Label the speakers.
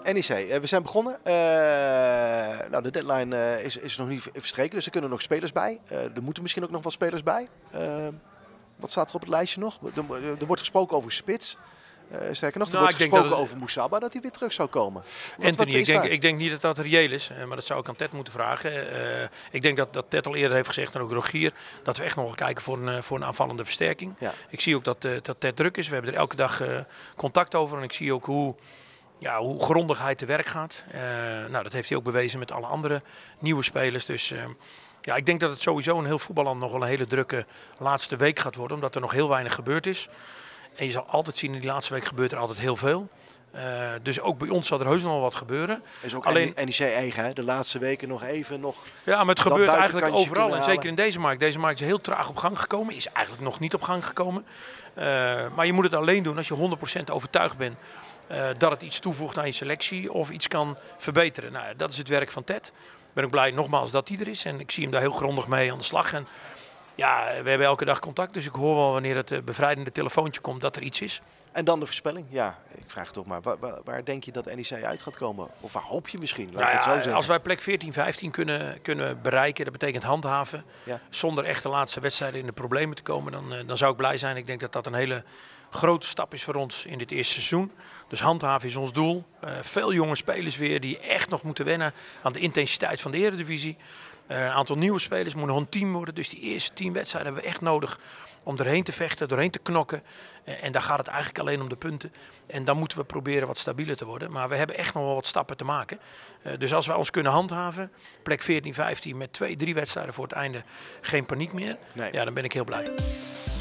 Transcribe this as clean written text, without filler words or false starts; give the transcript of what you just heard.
Speaker 1: NEC, we zijn begonnen. Nou, de deadline is nog niet verstreken, dus er kunnen nog spelers bij. Er moeten misschien ook nog wat spelers bij. Wat staat er op het lijstje nog? Er wordt gesproken over Spits. Sterker nog, er wordt gesproken over Moussaba, dat hij weer terug zou komen.
Speaker 2: Anthony, ik denk niet dat dat reëel is, maar dat zou ik aan Ted moeten vragen. Ik denk dat Ted al eerder heeft gezegd, en ook Rogier, dat we echt nog wel kijken voor een aanvallende versterking. Ja. Ik zie ook dat Ted druk is. We hebben er elke dag contact over en ik zie ook hoe grondig hij te werk gaat. Nou, dat heeft hij ook bewezen met alle andere nieuwe spelers. Dus ja, ik denk dat het sowieso in heel voetballand nog wel een hele drukke laatste week gaat worden, omdat er nog heel weinig gebeurd is. En je zal altijd zien, in die laatste week gebeurt er altijd heel veel. Dus ook bij ons zal er heus nog wel wat gebeuren.
Speaker 1: Is ook alleen NEC eigen, hè? De laatste weken nog even.
Speaker 2: Ja, maar het gebeurt eigenlijk overal. En zeker in deze markt. Deze markt is heel traag op gang gekomen. Is eigenlijk nog niet op gang gekomen. Maar je moet het alleen doen als je 100% overtuigd bent dat het iets toevoegt aan je selectie of iets kan verbeteren. Nou, dat is het werk van Ted. Ik ben ook blij nogmaals dat hij er is. En ik zie hem daar heel grondig mee aan de slag. En ja, we hebben elke dag contact. Dus ik hoor wel wanneer het bevrijdende telefoontje komt dat er iets is.
Speaker 1: En dan de voorspelling. Ja, ik vraag toch maar. Waar denk je dat NEC uit gaat komen? Of waar hoop je misschien? Laat ik het zo zeggen.
Speaker 2: Als wij plek 14, 15 kunnen bereiken, dat betekent handhaven. Ja. Zonder echt de laatste wedstrijden in de problemen te komen, dan zou ik blij zijn. Ik denk dat dat een hele grote stap is voor ons in dit eerste seizoen. Dus handhaven is ons doel. Veel jonge spelers weer die echt nog moeten wennen aan de intensiteit van de Eredivisie. Een aantal nieuwe spelers moeten nog een team worden. Dus die eerste 10 wedstrijden hebben we echt nodig om erheen te vechten, doorheen te knokken. En daar gaat het eigenlijk alleen om de punten. En dan moeten we proberen wat stabieler te worden. Maar we hebben echt nog wel wat stappen te maken. Dus als wij ons kunnen handhaven, plek 14, 15 met 2, 3 wedstrijden voor het einde, geen paniek meer. Nee. Ja, dan ben ik heel blij.